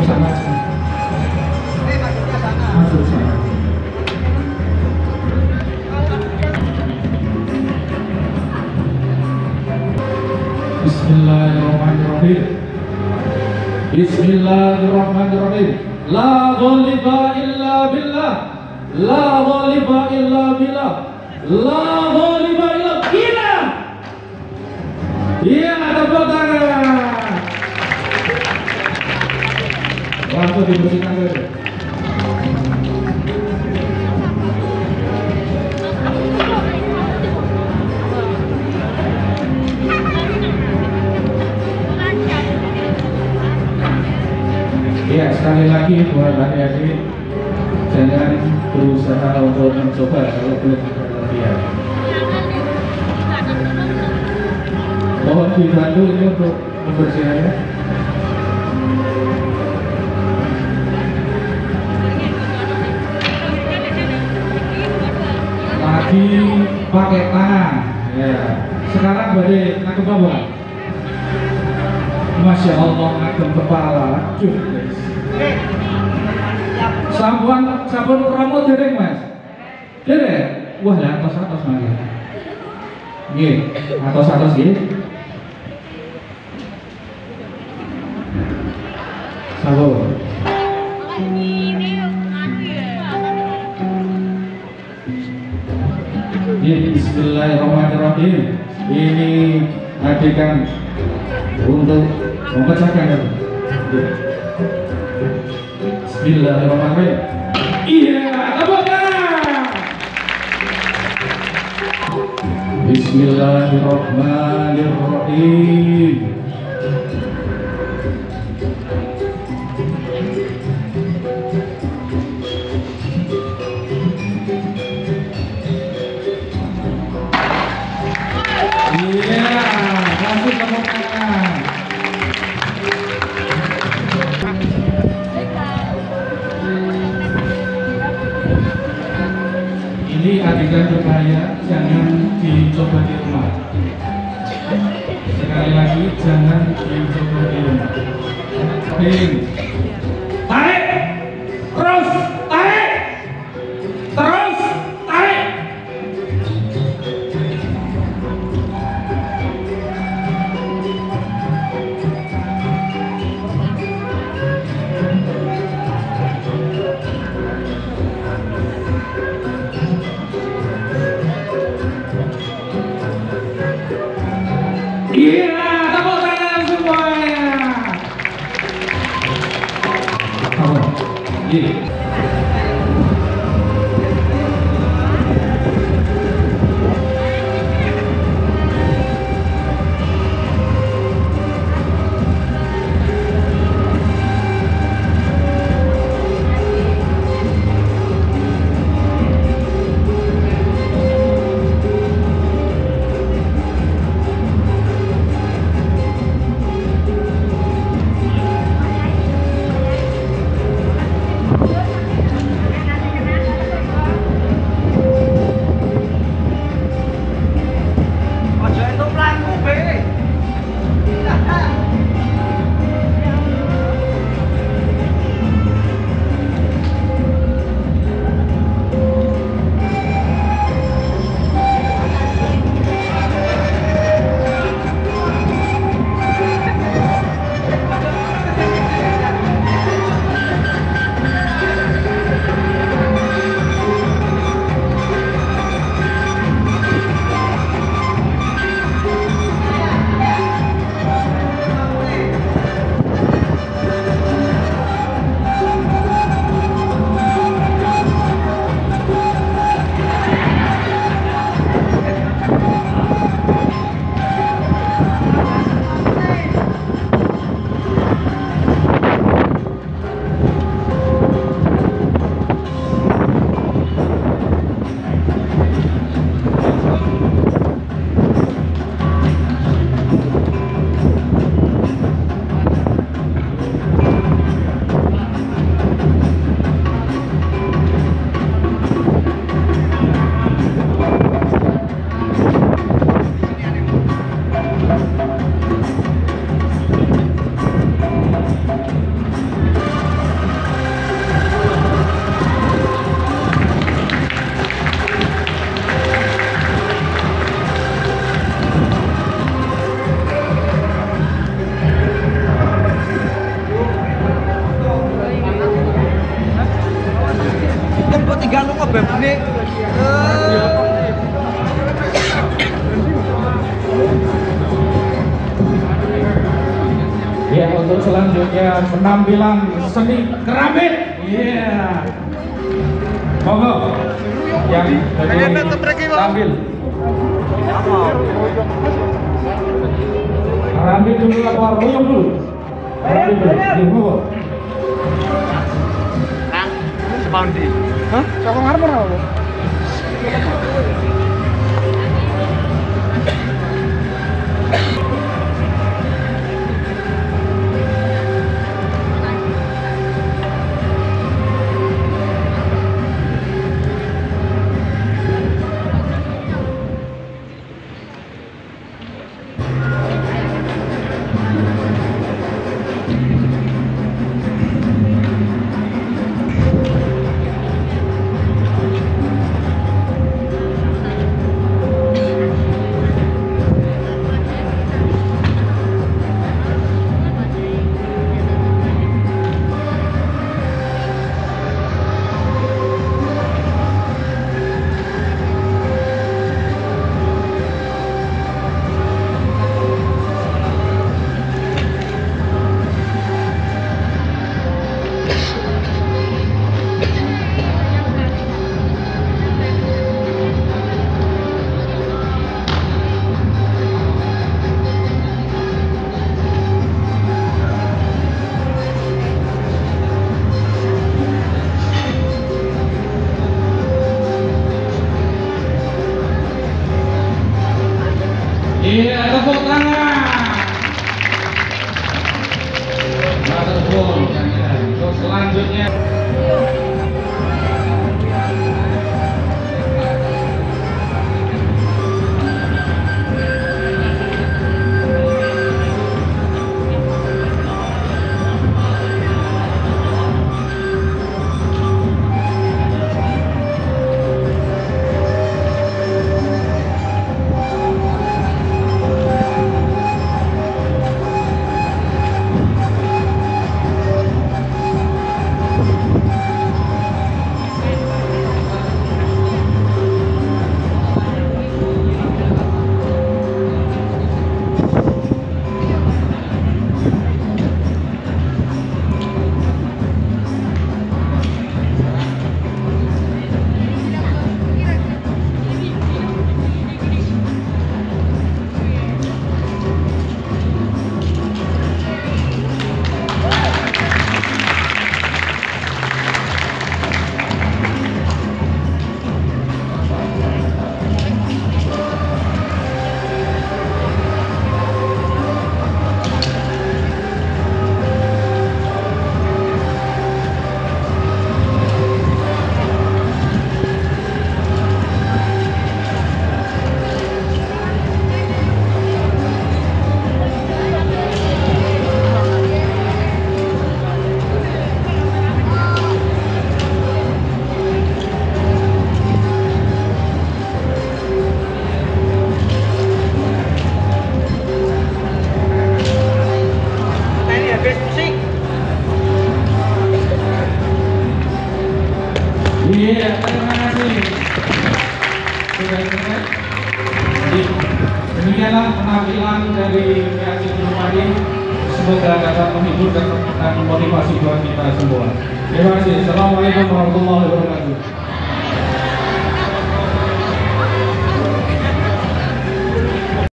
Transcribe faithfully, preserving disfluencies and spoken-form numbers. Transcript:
sama aja. Masuk sana. Bismillahirrahmanirrahim. Bismillahirrahmanirrahim. La ghaliba illa billah. La ghaliba illa billah. La ghaliba illa billah. Iya, tepuk tangan. Waktu dibersihkan dulu. Ya, sekali lagi buat adik-adik, jangan berusaha untuk mencoba kalau belum ada latihan. Mohon dibantu ini untuk membersihkannya. Lagi pakai tangan. Ya. Sekarang bade nangkep apa? Masya Allah, ngagem kepala. Aduh, guys. Sabuan, sabun rambut dereng mas. Dereng. Wah, lah atas atas mari. Nggih, atas atas nggih. Sabun. Ya, bismillahirrahmanirrahim. Ini adegan untuk memecahkan. Bismillahirrahmanirrahim. Iya, tepuk tangan. Bismillahirrahmanirrahim. Iya, kasih tepuk tangan. Ini adegan berbahaya, jangan dicoba di rumah. Sekali lagi, jangan dicoba di rumah. Ping, tarik, terus tarik, terus tarik. Iya, tepuk tangan semuanya. Oh, iya. Ini ya, untuk selanjutnya penampilan seni keramik. Iya. Monggo yang dari tampil. Keramik dulu apa ruyung dulu? Keramik dulu. Iya, monggo. Nang, sepaundi. Hah? Sokong harmon apa? Iya, tepuk tangan. Maturnuwun. Untuk selanjutnya iya, terima kasih. Sudah selesai. Jadi, demikianlah penampilan dari kreasi Rumadi. Semoga dapat menghibur dan memotivasi buat kita semua. Terima kasih. Assalamualaikum warahmatullahi wabarakatuh.